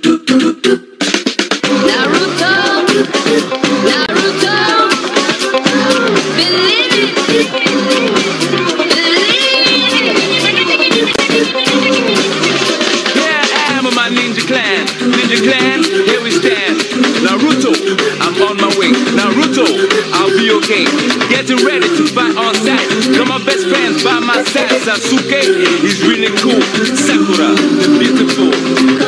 Naruto, Naruto, believe it, Here I am with my ninja clan, here we stand. Naruto, I'm on my way. Naruto, I'll be okay. Getting ready to fight on sight. Got my best friends by my side. Sasuke, he's really cool. Sakura, the beautiful.